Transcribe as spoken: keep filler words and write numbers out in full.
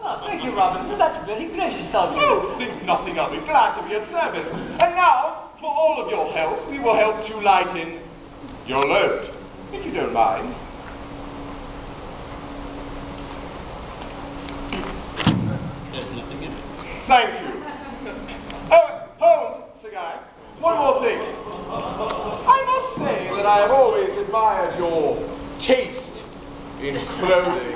Oh, thank you, Robin. Well, that's very gracious of you. Oh, think nothing of it. Glad to be of service. And now, for all of your help, we will help to lighten your load, if you don't mind. There's nothing in it. Thank you. Oh, hold, Sir Guy. One more thing. I must say that I have always admired your taste in clothing.